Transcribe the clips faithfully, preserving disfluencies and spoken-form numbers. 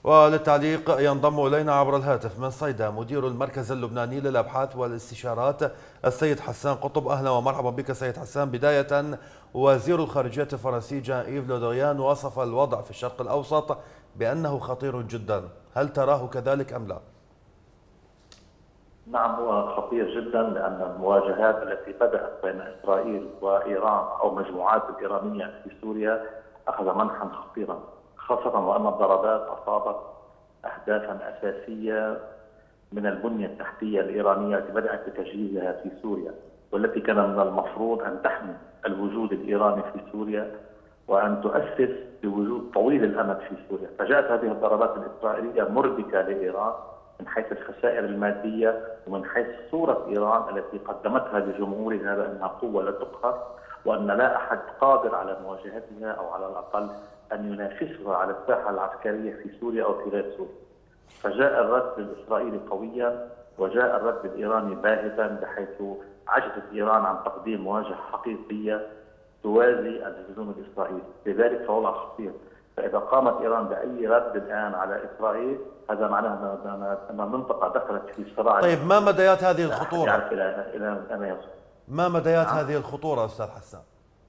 وللتعليق ينضم إلينا عبر الهاتف من صيدا مدير المركز اللبناني للأبحاث والاستشارات السيد حسان قطب. أهلا ومرحبا بك سيد حسان. بداية، وزير الخارجية الفرنسي جان إيف لو دريان وصف الوضع في الشرق الأوسط بأنه خطير جدا، هل تراه كذلك أم لا؟ نعم، هو خطير جدا، لأن المواجهات التي بدأت بين إسرائيل وإيران أو مجموعات الإيرانية في سوريا أخذ منحا خطيرا، خاصة وأن الضربات أصابت أهدافا أساسية من البنية التحتية الإيرانية التي بدأت بتجهيزها في سوريا، والتي كان من المفروض أن تحمي الوجود الإيراني في سوريا وأن تؤسس بوجود طويل الأمد في سوريا. فجاءت هذه الضربات الإسرائيلية مربكة لإيران من حيث الخسائر المادية ومن حيث صورة إيران التي قدمتها لجمهورها بأنها قوة لا تقهر، وأن لا أحد قادر على مواجهتها أو على الأقل أن ينافسها على الساحة العسكرية في سوريا أو في غير سوريا. فجاء الرد الإسرائيلي قويا وجاء الرد الإيراني باهتا، بحيث عجزت إيران عن تقديم مواجهة حقيقية توازي الهجوم الإسرائيلي. لذلك فوضع خطير. فإذا قامت إيران بأي رد الآن على إسرائيل هذا معناه أن المنطقة دخلت في صراع. طيب، ما مديات هذه الخطورة؟ إلى إلى أين يصل؟ ما مديات نعم. هذه الخطورة أستاذ حسان؟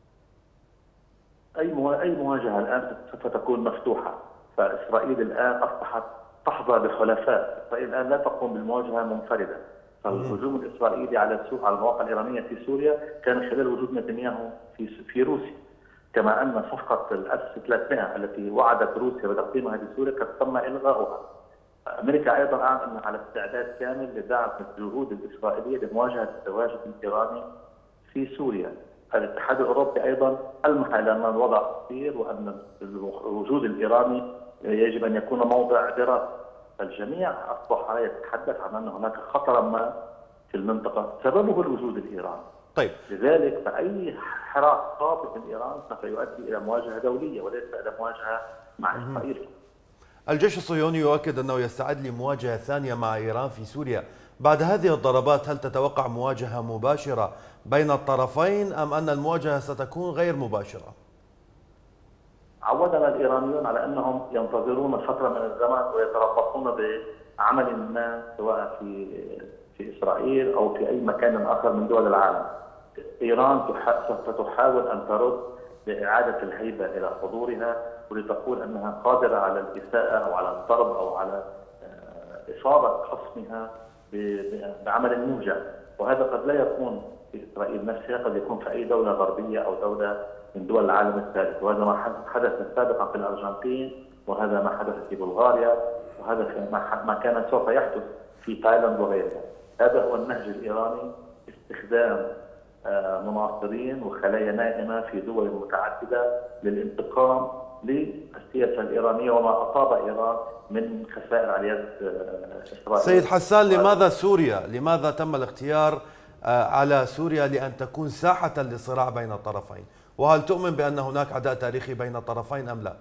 أي أي مواجهة الآن سوف تكون مفتوحة، فإسرائيل الآن أصبحت تحظى بحلفاء، إسرائيل الآن لا تقوم بالمواجهة منفردة. فالهجوم الإسرائيلي على على المواقع الإيرانية في سوريا كان خلال وجود نتنياهو في في روسيا، كما أن صفقة الأس ثلاثمئة التي وعدت روسيا بتقديمها لسوريا قد تم إلغاؤها. أمريكا أيضا أعلن أنها على استعداد كامل لدعم الجهود الإسرائيلية لمواجهة التواجد الإيراني في سوريا. الاتحاد الأوروبي أيضا ألمح إلى أن الوضع خطير وأن الوجود الإيراني يجب أن يكون موضع دراسة. الجميع أصبح يتحدث عن أن هناك خطرا ما في المنطقة سببه الوجود الإيراني. طيب. لذلك فأي حراك خاطئ من إيران سوف يؤدي إلى مواجهة دولية وليس إلى مواجهة مع إسرائيل. الجيش الصهيوني يؤكد أنه يستعد لمواجهة ثانية مع إيران في سوريا. بعد هذه الضربات هل تتوقع مواجهة مباشرة بين الطرفين أم أن المواجهة ستكون غير مباشرة؟ عودنا الإيرانيون على أنهم ينتظرون فترة من الزمن ويتربصون بعمل ما سواء في في إسرائيل أو في أي مكان آخر من دول العالم. إيران سوف تحاول أن ترد بإعادة الهيبة إلى حضورها ولتقول أنها قادرة على الإساءة أو على الضرب أو على إصابة خصمها بعمل موجع، وهذا قد لا يكون في إسرائيل نفسها، قد يكون في أي دولة غربية أو دولة من دول العالم الثالث. وهذا ما حدث سابقا في الأرجنتين، وهذا ما حدث في بلغاريا، وهذا ما كان سوف يحدث في تايلاند وغيرها. هذا هو النهج الإيراني، استخدام مناصرين وخلايا نائمة في دول متعددة للانتقام للسياسة الإيرانية وما أصاب إيران من خسائر على يد إسرائيل. سيد حسان، لماذا سوريا؟ لماذا تم الاختيار على سوريا لأن تكون ساحة للصراع بين الطرفين؟ وهل تؤمن بأن هناك عداء تاريخي بين الطرفين أم لا؟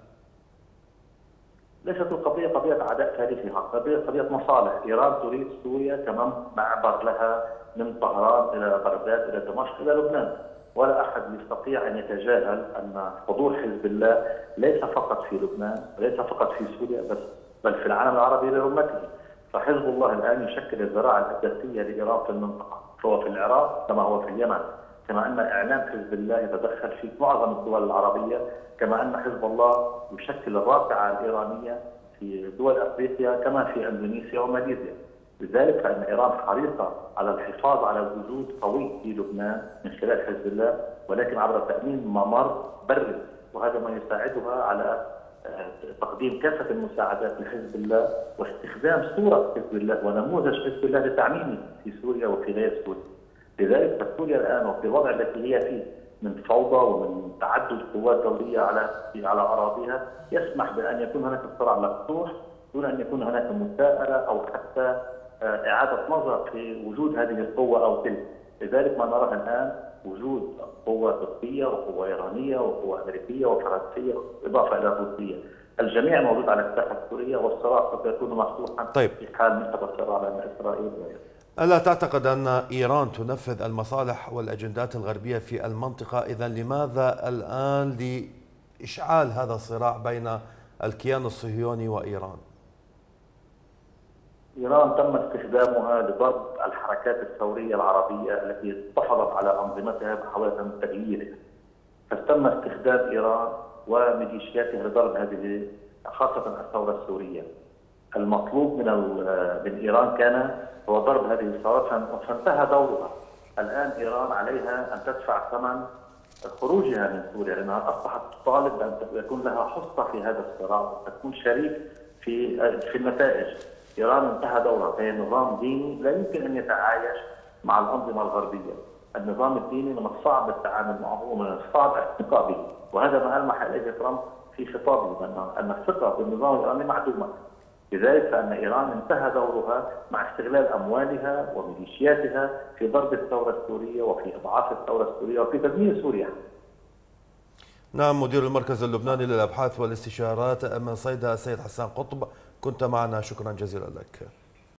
ليست القضية قضية عداء تاريخي، قضية قضية مصالح. إيران تريد سوريا كمعبر لها من طهران إلى بغداد إلى دمشق إلى لبنان، ولا أحد يستطيع أن يتجاهل أن حضور حزب الله ليس فقط في لبنان وليس فقط في سوريا بس بل في العالم العربي برمته. فحزب الله الآن يشكل الذراع الأساسية لإيران في المنطقة، فهو في العراق كما هو في اليمن، كما أن إعلام حزب الله يتدخل في معظم الدول العربية، كما أن حزب الله يشكل الرافعة الإيرانية في دول أفريقيا كما في إندونيسيا وماليزيا. لذلك فإن إيران حريصة على الحفاظ على وجود قوي في لبنان من خلال حزب الله، ولكن عبر تأمين ممر بري، وهذا ما يساعدها على تقديم كافة المساعدات لحزب الله واستخدام صورة حزب الله ونموذج حزب الله لتعميمه في سوريا وفي غير سوريا. لذلك فسوريا الآن وفي الوضع التي هي فيه من فوضى ومن تعدد قوات دولية على على أراضيها يسمح بأن يكون هناك صراع مفتوح دون أن يكون هناك مساءلة أو حتى إعادة نظر في وجود هذه القوة أو تلك. لذلك ما نراه الآن وجود قوة تركية وقوة إيرانية وقوة أمريكية وفرنسية إضافة إلى روسية، الجميع موجود على الساحة السورية، والصراع سوف يكون مفتوحا طيب. في حال انتهى الصراع بين إسرائيل وإيران. ألا تعتقد أن إيران تنفذ المصالح والأجندات الغربية في المنطقة؟ إذن لماذا الآن لإشعال هذا الصراع بين الكيان الصهيوني وإيران؟ إيران تم استخدامها لضرب الحركات الثورية العربية التي حافظت على أنظمتها محاولة تغييرها. فتم استخدام إيران وميليشياتها لضرب هذه خاصة الثورة السورية. المطلوب من من إيران كان هو ضرب هذه الثورات، فانتهى دورها. الآن إيران عليها أن تدفع ثمن خروجها من سوريا، لأنها أصبحت تطالب بأن يكون لها حصة في هذا الصراع وتكون شريك في في النتائج. إيران انتهى دورها، فهي نظام ديني لا يمكن أن يتعايش مع الأنظمة الغربية. النظام الديني من الصعب التعامل معه ومن الصعب الثقة به، وهذا ما ألمح إليه ترامب في خطابه، أن الثقة بالنظام الإيراني معدومة. لذلك فإن إيران انتهى دورها مع استغلال أموالها وميليشياتها في ضرب الثورة السورية وفي إضعاف الثورة السورية وفي تدمير سوريا. نعم، مدير المركز اللبناني للأبحاث والاستشارات من صيدا السيد حسان قطب، كنت معنا، شكرا جزيلا لك.